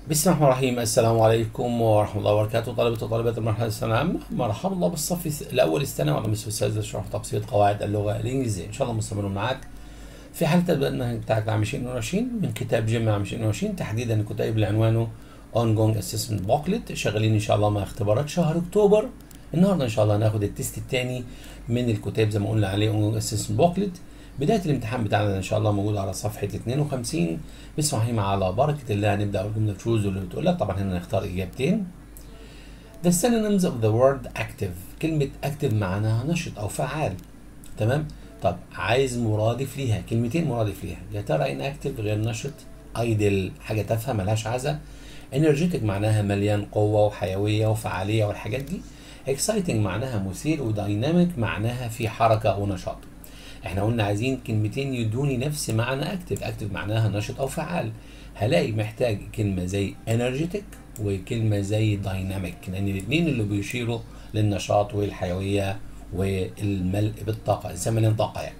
بسم الله الرحمن الرحيم. السلام عليكم ورحمة الله وبركاته. طلبة وطالبات المرحلة الثانوية العامة، مرحبا الله بالصف الأول الثانوي على مستوى السادس شرح تبسيط قواعد اللغة الإنجليزية. إن شاء الله مستمرون معاك في حالة البرنامج بتاعك لعام 2022 من كتاب جيم عام 2022، تحديدا الكتاب اللي عنوانه Ongoing Assessment Booklet. شغالين إن شاء الله مع اختبارات شهر أكتوبر. النهارده إن شاء الله هناخد التست الثاني من الكتاب زي ما قلنا عليه Ongoing Assessment Booklet. بداية الامتحان بتاعنا إن شاء الله موجود على صفحة 52. بسم الله على بركة الله هنبدأ أول جملة تشوز واللي بتقول لك. طبعا هنا نختار إجابتين. The synonyms of the word active. كلمة active معناها نشط أو فعال. تمام؟ طب عايز مرادف ليها، كلمتين مرادف ليها. يا ترى inactive غير نشط، idle حاجة تافهة ملهاش عزة، energetic معناها مليان قوة وحيوية وفعالية والحاجات دي، exciting معناها مثير، ودايناميك معناها في حركة أو نشاط. احنا قلنا عايزين كلمتين يدوني نفس معنى اكتف. اكتف معناها نشط او فعال. هلاقي محتاج كلمه زي انرجيتك وكلمه زي دايناميك، لان الاثنين اللي بيشيروا للنشاط والحيويه والملء بالطاقه، الانسان مليان طاقه يعني.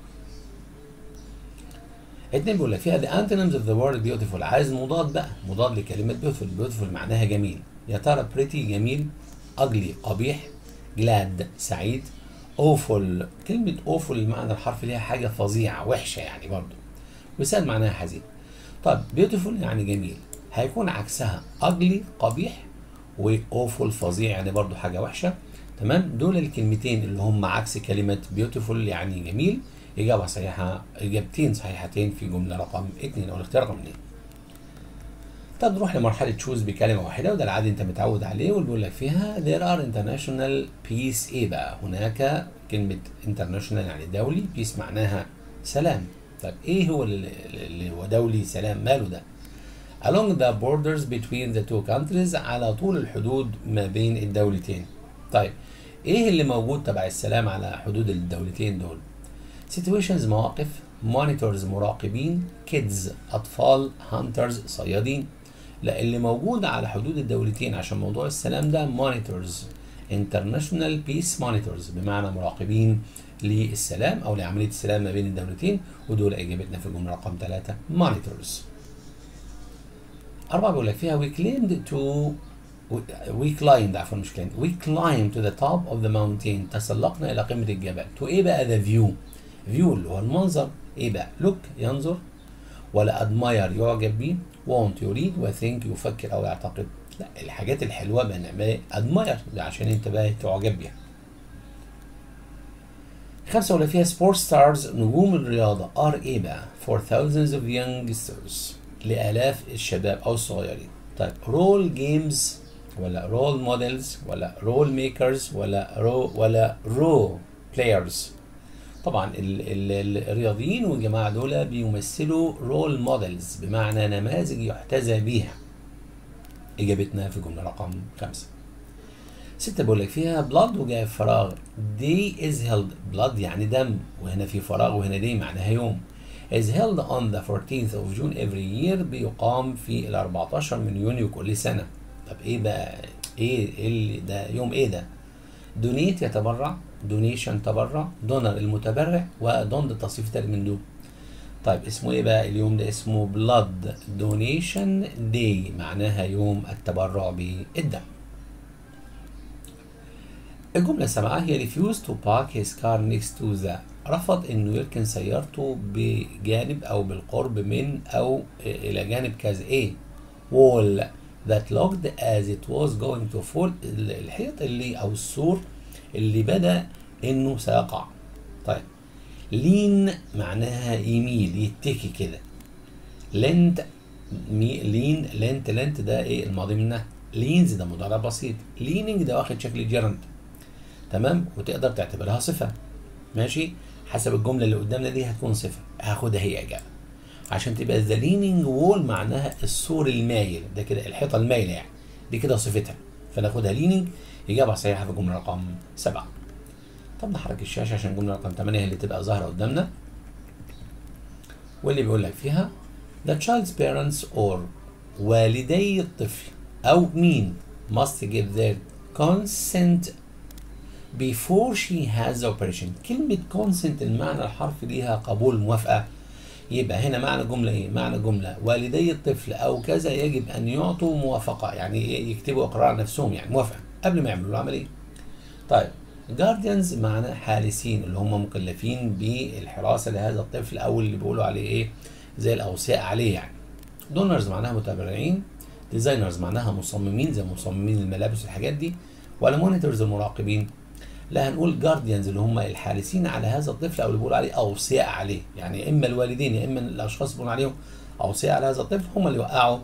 اتنين بيقول لك فيها the antonyms of the word beautiful. عايز مضاد بقى، مضاد لكلمه beautiful. beautiful معناها جميل. يا ترى pretty جميل، ugly قبيح، glad سعيد، awful. كلمة awful المعنى الحرفي ليها حاجة فظيعة وحشة يعني برضو، وساد معناها حزين. طب beautiful يعني جميل، هيكون عكسها ugly قبيح، و awful فظيع يعني برضو حاجة وحشة. تمام، دول الكلمتين اللي هم عكس كلمة beautiful يعني جميل. إجابة صحيحة، إجابتين صحيحتين في جملة رقم 2 أو الاختيار رقم 2. طب نروح لمرحلة تشوز بكلمة واحدة، وده العادي أنت متعود عليه، واللي بيقول لك فيها there are international peace. إيه بقى؟ هناك كلمة international يعني دولي، peace معناها سلام. طب إيه هو اللي هو دولي سلام؟ ماله ده؟ along the borders between the two countries، على طول الحدود ما بين الدولتين. طيب إيه اللي موجود تبع السلام على حدود الدولتين دول؟ situations مواقف، monitors مراقبين، kids أطفال، hunters صيادين. لا، اللي موجود على حدود الدولتين عشان موضوع السلام ده monitors، international peace monitors، بمعنى مراقبين للسلام أو لعملية السلام ما بين الدولتين، ودول إجابتنا في الجملة رقم 3 monitors. 4 بيقول لك فيها we climbed عفوا مش climbed we climbed to the top of the mountain. تسلقنا إلى قمة الجبل. to إيه بقى the view؟ view اللي هو المنظر. إيه بقى؟ look ينظر، ولا admire يعجب بيه، want يريد، وthink يفكر أو يعتقد. لا، الحاجات الحلوة بنعملها admire ده عشان أنت بقى تعجب بيها. 5 ولا فيها sport stars نجوم الرياضة are إيه بقى؟ for thousands of youngsters لآلاف الشباب أو الصغيرين. طيب role games ولا role models ولا role makers ولا role players؟ طبعا الرياضيين والجماعة دول بيمثلوا رول موديلز، بمعنى نماذج يحتذى بيها. إجابتنا في جملة رقم 5. 6 بقول لك فيها بلاد وجاء فراغ. day is held، blood يعني دم، وهنا في فراغ، وهنا day معناها يوم. is held on the 14th of June every year، بيقام في ال 14 من يونيو كل سنة. طب ايه بقى؟ ايه اللي ده يوم ايه ده؟ دونيت يتبرع، دونيشن تبرع، دونر المتبرع، ودون التصريف التالي من دول. طيب اسمه ايه بقى اليوم ده؟ اسمه بلاد دونيشن داي، معناها يوم التبرع بالدم. الجملة 7 هي refused to park his car next to the، رفض انه يركن سيارته بجانب او بالقرب من او الى جانب كذا ايه؟ wall that looked as it was going to fall، الحيط اللي او السور اللي بدأ انه سيقع. طيب لين معناها يميل يتكي كده. لنت لين لنت ده ايه الماضي منها؟ لينز ده مضارع بسيط. ليننج ده واخد شكل جيرند. تمام، وتقدر تعتبرها صفة. ماشي، حسب الجملة اللي قدامنا دي هتكون صفة، هاخدها هي إجابة عشان تبقى ذا ليننج وول معناها السور المايل ده كده، الحيطة المايلة يعني، دي كده صفتها، فناخدها ليننج. إجابة صحيحة في الجملة رقم 7. طب نحرك الشاشة عشان الجملة رقم 8 هي اللي تبقى ظاهرة قدامنا، واللي بيقول لك فيها the child's parents or والدي الطفل أو مين must give their consent before she has the operation. كلمة consent المعنى الحرفي ليها قبول موافقة، يبقى هنا معنى الجملة ايه؟ معنى الجملة والدي الطفل او كذا يجب ان يعطوا موافقة، يعني ايه؟ يكتبوا اقرار على نفسهم، يعني موافقة قبل ما يعملوا العملية. طيب جارديانز معناه حارسين، اللي هم مكلفين بالحراسة لهذا الطفل او اللي بيقولوا عليه ايه؟ زي الاوصياء عليه يعني. دونرز معناها متبرعين. ديزاينرز معناها مصممين زي مصممين الملابس والحاجات دي. ولا مونيتورز المراقبين؟ لا، هنقول جارديانز اللي هم الحارسين على هذا الطفل او اللي بيقولوا عليه اوصياء عليه، يعني اما الوالدين يا اما الاشخاص اللي بيقولوا عليهم اوصياء على هذا الطفل هم اللي وقعوا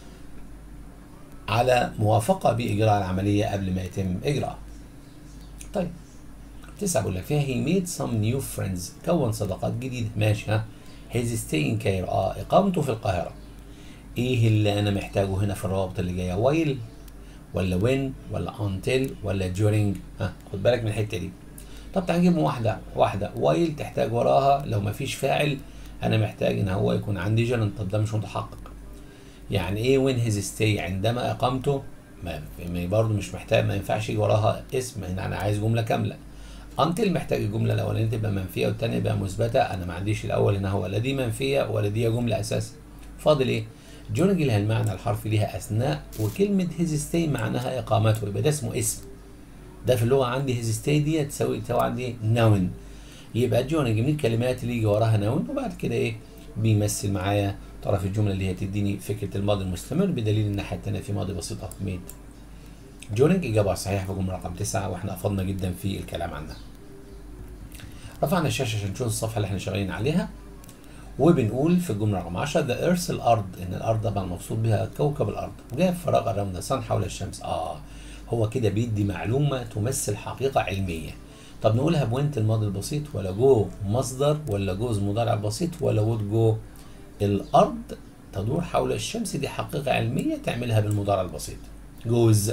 على موافقه باجراء العمليه قبل ما يتم اجراءها. طيب 9 بقول لك فيها he made some new friends، كون صداقات جديده. ماشي ها. his stay in Cairo، اقامته في القاهره. ايه اللي انا محتاجه هنا في الروابط اللي جايه؟ while ولا when ولا until ولا during؟ ها خد بالك من الحته دي. طب تعال نجيب واحده واحده. while تحتاج وراها لو ما فيش فاعل انا محتاج ان هو يكون عندي gerund. طب ده مش متحقق. يعني ايه when his stay؟ عندما اقامته برضه مش محتاج، ما ينفعش يجي وراها اسم، هنا انا عايز جمله كامله. until محتاج الجمله الاولانيه تبقى منفيه والثانيه تبقى مثبته، انا ما عنديش الاول هنا هو لا دي منفيه ولا دي جمله اساسا. فاضل ايه؟ during لها المعنى الحرفي ليها اثناء، وكلمه his stay معناها اقامته، يبقى ده اسمه اسم. ده في اللغه عندي his stay دي تساوي عندي noun. يبقى during من الكلمات اللي يجي وراها noun وبعد كده ايه؟ بيمثل معايا طرف الجمله اللي هي تديني فكره الماضي المستمر، بدليل الناحيه الثانيه في ماضي بسيط اهو made. during اجابه صحيحه في جمله رقم 9 واحنا افضنا جدا في الكلام عنها. رفعنا الشاشه عشان نشوف الصفحه اللي احنا شغالين عليها، وبنقول في الجمله رقم 10 ذا ايرث الارض، ان الارض طبعا المقصود بها كوكب الارض، وجاء فراغ اراوند ذا حول الشمس. هو كده بيدي معلومه تمثل حقيقه علميه. طب نقولها بوينت الماضي البسيط ولا جو مصدر ولا جوز مضارع بسيط ولا وود جو؟ الارض تدور حول الشمس دي حقيقه علميه تعملها بالمضارع البسيط جوز.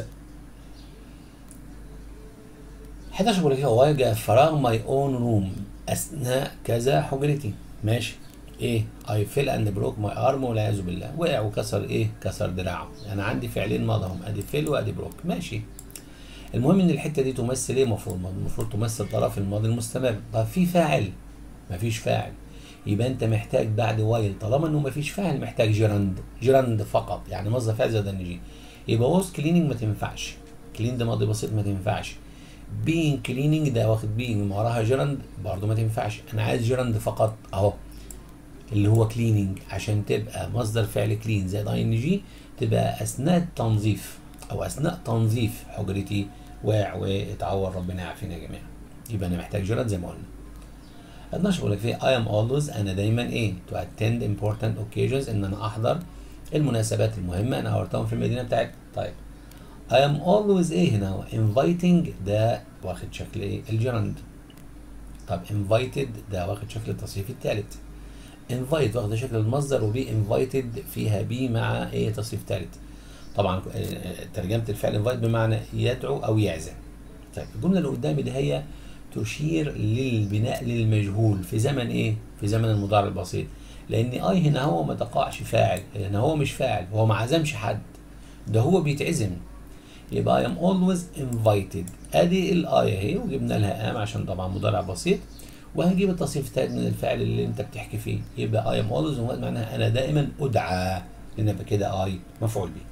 11 بيقول لك هو جاء فراغ ماي اون روم اثناء كذا حجرتي. ماشي. ايه؟ اي فيل اند بروك ماي ارم، والعياذ بالله وقع وكسر ايه؟ كسر دراعه. انا عندي فعلين ماضي هم، ادي فيل وادي بروك. ماشي. المهم ان الحته دي تمثل ايه؟ المفروض تمثل طرف الماضي المستمر. طب في فاعل؟ مفيش فاعل، يبقى انت محتاج بعد وايل طالما انه مفيش فاعل محتاج جيراند فقط، يعني مصدر فاعل زائد ان جي. يبقى ووز كليننج ما تنفعش، كلين ده ماضي بسيط ما تنفعش. بين كليننج ده واخد بين وراها جيراند برضه ما تنفعش. انا عايز جيراند فقط اهو اللي هو كليننج، عشان تبقى مصدر فعل كلين زائد اي ان جي تبقى اثناء التنظيف او اثناء تنظيف حجرتي واقع واتعور، ربنا يعافينا جميعا. يبقى انا محتاج جيراند زي ما قلنا. 12 بقول لك فيه I am always، انا دايما ايه؟ to attend important occasions، ان انا احضر المناسبات المهمه انا حضرتهم في المدينه بتاعتي. طيب I am always ايه هنا؟ هو inviting ده واخد شكل ايه؟ الجيراند. طب invited ده واخد شكل التصريف الثالث. invite واخد شكل المصدر، وبي invited فيها بي مع ايه؟ تصريف ثالث. طبعا ترجمه الفعل invite بمعنى يدعو او يعزم. طيب الجمله اللي قدامي دي هي تشير للبناء للمجهول في زمن ايه؟ في زمن المضارع البسيط، لان اي هنا هو ما تقعش فاعل، هنا هو مش فاعل، هو ما عزمش حد، ده هو بيتعزم. يبقى I am always invited، ادي الايه اهي وجبنا لها ام عشان طبعا مضارع بسيط، وهنجيب التصريف الثالث من الفعل اللي انت بتحكي فيه. يبقى I am always invited معناها انا دائما ادعى، لان يبقى كده اي مفعول به.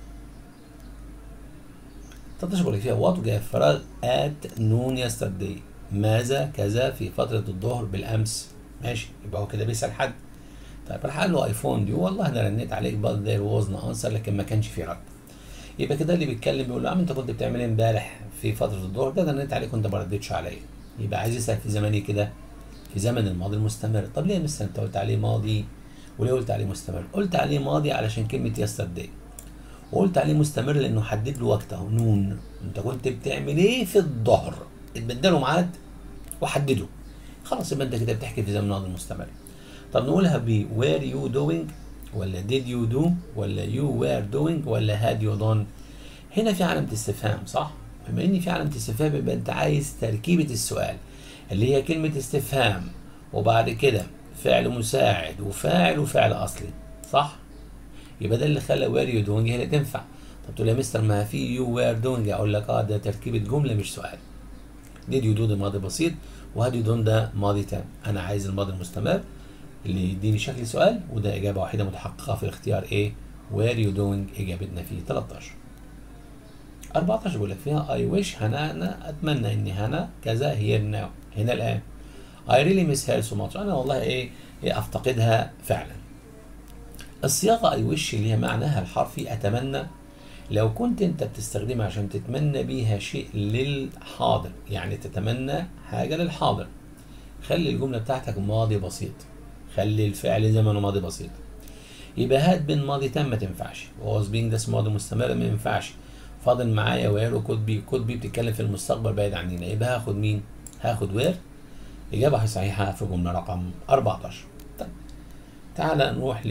13 بقول لك فيها وات جاء فراغ at noon yesterday، ماذا كذا في فترة الظهر بالأمس. ماشي، يبقى هو كده بيسأل حد. طيب راح قال له ايفون دي، والله أنا رنيت عليك but there was no answer، لكن ما كانش في رد. يبقى كده اللي بيتكلم بيقول له يا عم أنت كنت بتعمل إيه امبارح في فترة الظهر؟ ده أنا رنيت عليك وأنت ما ردتش عليا. يبقى عايز يسأل في زمن إيه كده؟ في زمن الماضي المستمر. طب ليه يا مستر أنت قلت عليه ماضي وليه قلت عليه مستمر؟ قلت عليه ماضي علشان كلمة yesterday، وقلت عليه مستمر لأنه حدد له وقت أهو نون. أنت كنت بتعمل إيه في الظهر؟ اتبدلوا ميعاد وحدده، خلاص يبقى انت كده بتحكي في زمن الماضي المستمر. طب نقولها ب were you doing ولا did you do ولا you were doing ولا had you done؟ هنا في علامة استفهام صح؟ بما ان في علامة استفهام يبقى انت عايز تركيبة السؤال اللي هي كلمة استفهام وبعد كده فعل مساعد وفاعل وفعل اصلي صح؟ يبقى ده اللي خلى were you doing هي اللي تنفع. طب تقول يا مستر ما في you were doing، اقول لك ده تركيبة جملة مش سؤال. did you do ده ماضي بسيط، وهاد يو دون ده ماضي تام. انا عايز الماضي المستمر اللي يديني شكل سؤال، وده إجابة واحدة متحققة في الاختيار إيه؟ where you doing، إجابتنا فيه 13. 14 بيقول لك فيها I wish هنا، أنا أتمنى إن هنا كذا here now، هنا الآن. I really miss her so much، أنا والله إيه أفتقدها فعلا. الصياغة I wish اللي هي معناها الحرفي أتمنى، لو كنت أنت بتستخدمها عشان تتمنى بيها شيء للحاضر، يعني تتمنى حاجة للحاضر، خلي الجملة بتاعتك ماضي بسيط، خلي الفعل زمنه ماضي بسيط. يبقى هات بين ماضي تام ما تنفعش، was being ده ماضي مستمر ما ينفعش، فاضل معايا وير وكود بي، كود بي بتتكلم في المستقبل بعيد عننا، يبقى هاخد مين؟ هاخد وير. إجابة صحيحة في جملة رقم 14. طيب تعالى نروح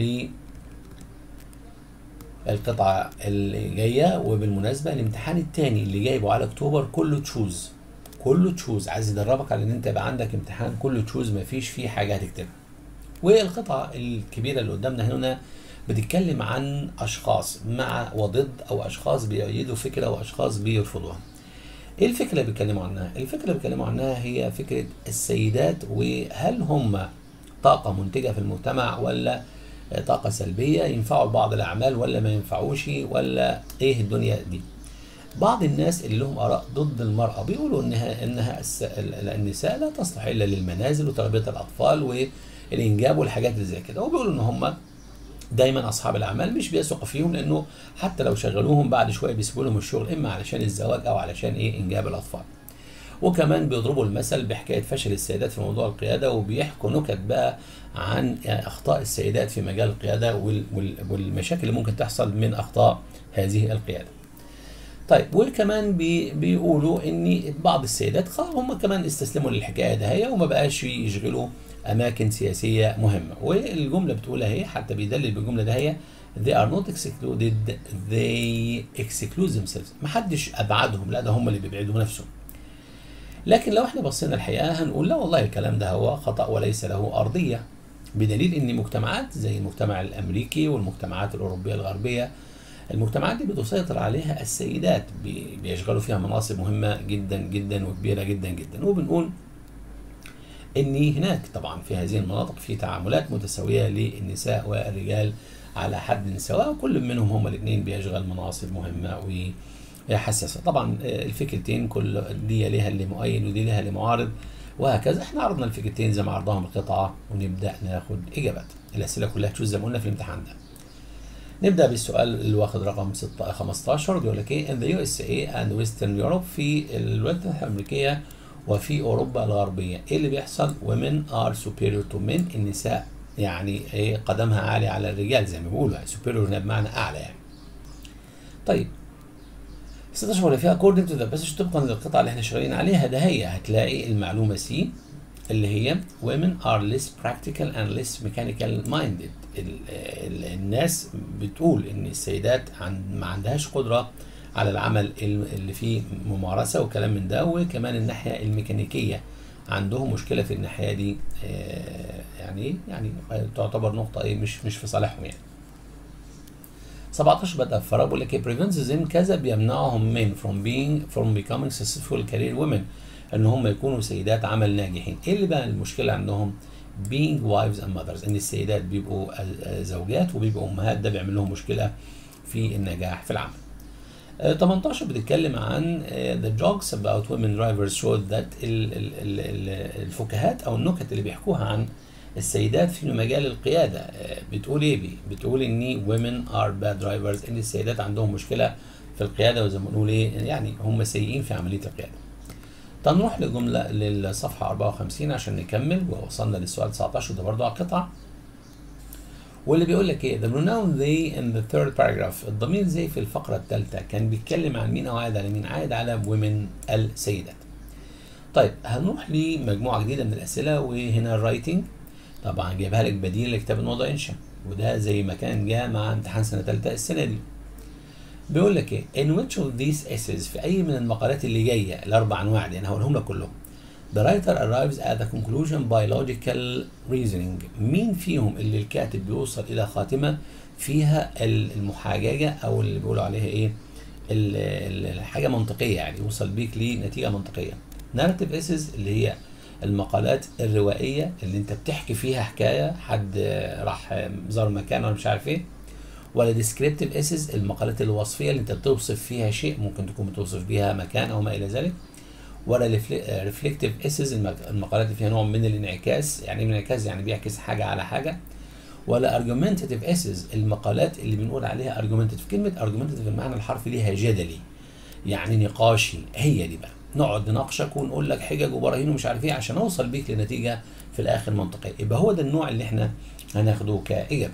للقطعة اللي جاية، وبالمناسبة الامتحان التاني اللي جايبه على أكتوبر كله تشوز، كله تشوز، عايز يدربك على إن أنت يبقى عندك امتحان كله تشوز مفيش فيه حاجة هتكتبها. والقطعة الكبيرة اللي قدامنا هنا بتتكلم عن أشخاص مع وضد، أو أشخاص بيؤيدوا فكرة وأشخاص بيرفضوها. إيه الفكرة اللي بيتكلموا عنها؟ الفكرة اللي بيتكلموا عنها هي فكرة السيدات، وهل هم طاقة منتجة في المجتمع ولا طاقة سلبية، ينفعوا لبعض الأعمال ولا ما ينفعوش، ولا إيه الدنيا دي؟ بعض الناس اللي لهم آراء ضد المرأة بيقولوا إنها النساء لا تصلح إلا للمنازل وتربية الأطفال والإنجاب والحاجات اللي زي كده، وبيقولوا إن هم دايما اصحاب الاعمال مش بيثقوا فيهم، لانه حتى لو شغلوهم بعد شويه بيسيبوا لهم الشغل، اما علشان الزواج او علشان ايه؟ انجاب الاطفال. وكمان بيضربوا المثل بحكايه فشل السيدات في موضوع القياده، وبيحكوا نكت بقى عن اخطاء السيدات في مجال القياده والمشاكل اللي ممكن تحصل من اخطاء هذه القياده. طيب وكمان بيقولوا ان بعض السيدات هم كمان استسلموا للحكايه ده وما بقاش يشغلوا اماكن سياسيه مهمه، والجمله بتقول اهي، حتى بيدلل بالجمله ده هي they are not excluded they exclude themselves، محدش ابعدهم، لا ده هم اللي بيبعدوا نفسهم. لكن لو احنا بصينا الحقيقه هنقول لا والله الكلام ده هو خطا وليس له ارضيه، بدليل ان مجتمعات زي المجتمع الامريكي والمجتمعات الاوروبيه الغربيه، المجتمعات دي بتسيطر عليها السيدات، بيشغلوا فيها مناصب مهمه جدا جدا وكبيره جدا جدا، وبنقول ان هناك طبعا في هذه المناطق في تعاملات متساويه للنساء والرجال على حد سواء، وكل منهم هما الاثنين بيشغل مناصب مهمه وحساسه. طبعا الفكرتين كل دي ليها اللي مؤيد ودي ليها اللي معارض وهكذا. احنا عرضنا الفكرتين زي ما عرضهم القطعه، ونبدا ناخد اجابات. الاسئله كلها تشوز زي ما قلنا في الامتحان ده. نبدا بالسؤال اللي واخد رقم 15، بيقول لك ايه in the USA and Western Europe، في الولايات المتحده الامريكيه وفي اوروبا الغربيه ايه اللي بيحصل؟ women are superior to men، النساء يعني ايه قدمها عالي على الرجال زي ما بيقولوا، يعني superior هنا بمعنى اعلى يعني. طيب 16 ولا فيها according to the passage، طبقا للقطعه اللي احنا شغالين عليها ده هي هتلاقي المعلومه سي اللي هي women are less practical and less mechanical minded. الناس بتقول ان السيدات ما عندهاش قدره على العمل اللي فيه ممارسه وكلام من ده، وكمان الناحيه الميكانيكيه عندهم مشكله في الناحيه دي، يعني تعتبر نقطه ايه مش في صالحهم يعني. 17 بدأ الفراغ بيقول لك prevents them كذا بيمنعهم من from becoming successful career women، ان هم يكونوا سيدات عمل ناجحين. ايه اللي بقى المشكله عندهم؟ being wives and mothers، ان السيدات بيبقوا زوجات وبيبقوا امهات، ده بيعمل لهم مشكله في النجاح في العمل. 18 بتتكلم عن the jokes about women drivers showed that الفكاهات او النكت اللي بيحكوها عن السيدات في مجال القياده بتقول ايه؟ بتقول ان women are bad drivers، ان السيدات عندهم مشكله في القياده، وزي ما بنقول ايه يعني هم سيئين في عمليه القياده. طب نروح لجمله للصفحه 54 عشان نكمل، ووصلنا للسؤال 19 وده برضه على القطعه، واللي بيقول لك ايه the pronoun they in the third paragraph، الضمير زي في الفقره الثالثه كان بيتكلم عن مين او عائد على مين؟ عائد على women السيدات. طيب هنروح لمجموعه جديده من الاسئله، وهنا الرايتنج طبعا جايبها لك بديل لكتاب الوضع انشا، وده زي ما كان جاء مع امتحان سنه ثالثه السنه دي. بيقول لك ايه in which of these essays، في اي من المقالات اللي جايه الاربع انواع دي انا هقولهم لك كلهم، the writer arrives at the conclusion by logical reasoning، مين فيهم اللي الكاتب بيوصل الى خاتمه فيها المحاججه او اللي بيقولوا عليها ايه الحاجه منطقيه، يعني يوصل بيك لنتيجه منطقيه. narrative essays اللي هي المقالات الروائيه اللي انت بتحكي فيها حكايه، حد راح زار مكان ولا مش عارف ايه. ولا ديسكريبتيف اسيز، المقالات الوصفيه اللي انت بتوصف فيها شيء، ممكن تكون بتوصف بيها مكان او ما الى ذلك. ولا ريفلكتيف اسيز، المقالات اللي فيها نوع من الانعكاس. يعني ايه الانعكاس؟ يعني بيعكس حاجه على حاجه. ولا ارجيومنتيف اسيز، المقالات اللي بنقول عليها ارجيومنتيف. كلمه ارجيومنتيف المعنى الحرفي ليها جدلي، يعني نقاشي. هي دي بقى، نقعد نناقشك ونقول لك حجج وبراهين ومش عارف ايه عشان اوصل بيك لنتيجه في الاخر منطقيه. يبقى هو ده النوع اللي احنا هناخده كاجابه.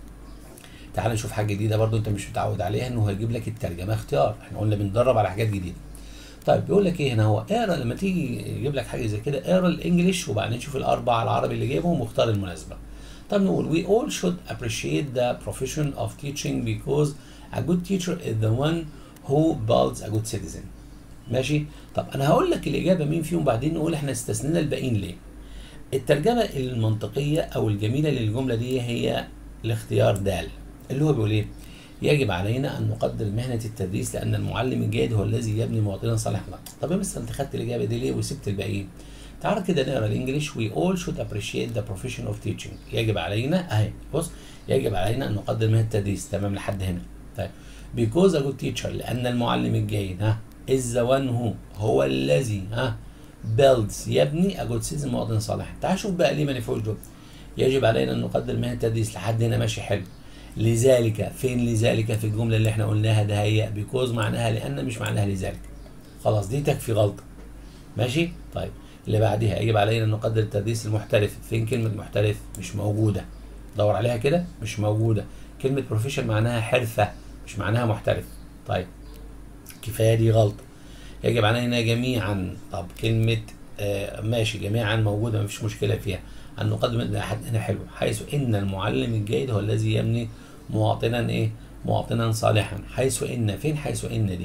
تعال نشوف حاجه جديده برضو انت مش متعود عليها، انه هيجيب لك الترجمه اختيار. احنا قلنا بندرب على حاجات جديده. طيب بيقول لك ايه هنا؟ هو اقرا، لما تيجي يجيب لك حاجه زي كده اقرا الانجليش وبعدين شوف الاربعه العربي اللي جايبهم واختار المناسبه. طب نقول we all should appreciate the profession of teaching because a good teacher is the one who builds a good citizen. ماشي؟ طب انا هقول لك الاجابه مين فيهم بعدين نقول احنا استثنينا الباقيين ليه. الترجمه المنطقيه او الجميله للجمله دي هي الاختيار د، اللي هو بيقول ايه؟ يجب علينا ان نقدر مهنه التدريس لان المعلم الجيد هو الذي يبني مواطنا صالحا. طب يا مستر انت خدت الاجابه دي ليه وسبت الباقيين؟ تعال كده نقرا الانجليش. we all should appreciate the profession of teaching. يجب علينا اهي، بص، يجب علينا ان نقدر مهنه التدريس. تمام لحد هنا. طيب because a good teacher، لان المعلم الجيد is the one who، هو الذي builds، يبني a good citizen، مواطن صالح. تعال شوف بقى ليه ما نفعوش دول. يجب علينا ان نقدر مهنه التدريس، لحد هنا ماشي حلو. لذلك، فين لذلك في الجمله اللي احنا قلناها ده؟ هي بيكوز معناها لان، مش معناها لذلك. خلاص دي تكفي غلطه. ماشي؟ طيب اللي بعديها يجب علينا ان نقدر التدريس المحترف. فين كلمه محترف؟ مش موجوده. دور عليها كده، مش موجوده. كلمه بروفيشن معناها حرفه، مش معناها محترف. طيب كفايه دي غلطه. يجب علينا جميعا. طب كلمه ماشي، جميعا موجوده مفيش مشكله فيها. أن نقدم هنا حلو، حيث إن المعلم الجيد هو الذي يبني مواطنا إيه؟ مواطنا صالحا. حيث إن، فين حيث إن دي؟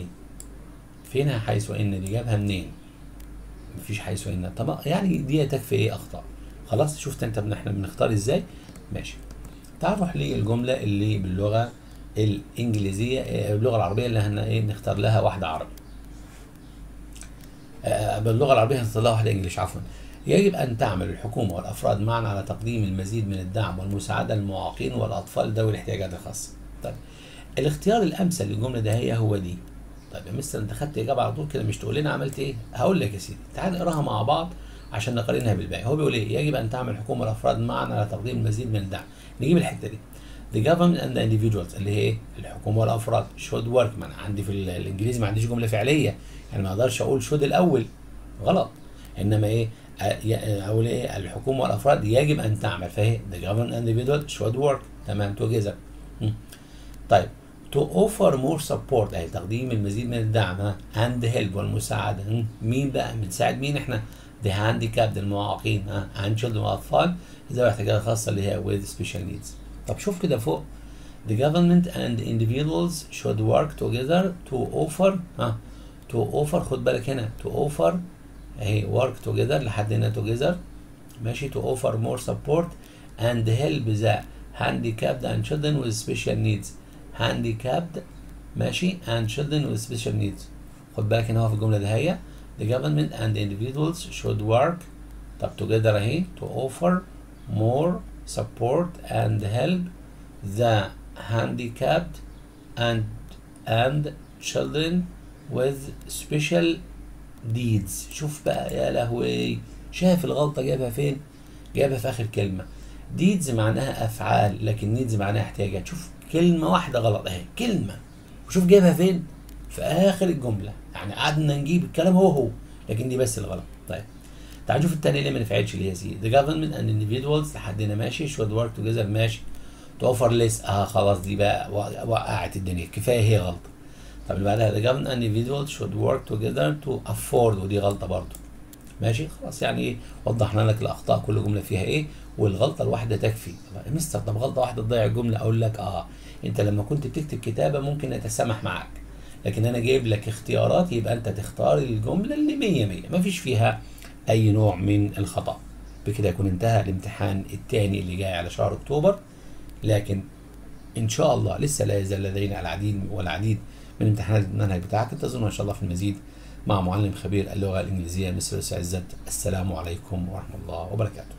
فينها حيث إن دي؟ جابها منين؟ مفيش حيث إن. طب يعني دي تكفي إيه؟ أخطاء. خلاص شفت أنت إحنا بنختار إزاي؟ ماشي. تعال نروح للجملة اللي باللغة الإنجليزية، باللغة العربية اللي إيه نختار لها واحدة عربي. باللغة العربية هنختار لها واحدة إنجليش، عفوا. يجب أن تعمل الحكومة والأفراد معا على تقديم المزيد من الدعم والمساعدة للمعاقين والأطفال ذوي الاحتياجات الخاصة. طيب الاختيار الأمثل للجملة ده هو دي. طيب يا مستر أنت خدت إجابة على طول كده، مش تقول لنا عملت إيه؟ هقول لك يا سيدي، تعال نقراها مع بعض عشان نقارنها بالباقي. هو بيقول إيه؟ يجب أن تعمل الحكومة والأفراد معا على تقديم المزيد من الدعم. نجيب الحتة دي. The government and the individuals، اللي هي إيه؟ الحكومة والأفراد. should work، ما أنا عندي في الإنجليزي ما عنديش جملة فعلية، يعني ما أقدرش أقول should الأول، غلط. إنما إيه؟ أقول إيه؟ الحكومة والأفراد يجب أن تعمل، فهي the government and individuals should work. تمام together. طيب to offer more support، أي تقديم المزيد من الدعم and help والمساعدة. مين بقى؟ بنساعد مين إحنا؟ the handicapped، المعاقين and children، والأطفال ذوي احتياجات خاصة اللي هي with special needs. طب شوف كده فوق. The government and individuals should work together to offer to offer، خد بالك هنا to offer اهي work together لحد هنا together. ماشي. to offer more support and help the handicapped and children with special needs. handicapped ماشي and children with special needs. خد بالك هنا هو في الجملة ده هي the government and individuals should work. طب together اهي to offer more support and help the handicapped and children with special needs. شوف بقى يا لهوي، شايف الغلطة جابها فين؟ جابها في آخر كلمة. deeds معناها أفعال، لكن needs معناها احتياجات. شوف كلمة واحدة غلط أهي، كلمة، وشوف جابها فين؟ في آخر الجملة. يعني قعدنا نجيب الكلام هو لكن دي بس الغلط. طيب تعال نشوف التانية اللي ما نفعتش اللي هي سي. the government and individuals لحد هنا ماشي. should work together ماشي. to offer less خلاص دي بقى وقعت الدنيا، كفاية هي غلطة. طب اللي بعدها the government and individuals should work together to afford، ودي غلطة برضو. ماشي خلاص. يعني ايه؟ وضحنا لك الأخطاء كل جملة فيها ايه، والغلطة الواحدة تكفي. طب مستر طب غلطة واحدة تضيع الجملة؟ أقول لك أنت لما كنت بتكتب كتابة ممكن أتسامح معاك، لكن أنا جايب لك اختيارات يبقى أنت تختار الجملة اللي 100 مفيش فيها أي نوع من الخطأ. بكده يكون انتهى الامتحان الثاني اللي جاي على شهر أكتوبر، لكن إن شاء الله لسه لا يزال لدينا العديد والعديد من امتحانات المنهج بتاعك. انتظرونا إن شاء الله في المزيد مع معلم خبير اللغة الإنجليزية مستر عزت. السلام عليكم ورحمة الله وبركاته.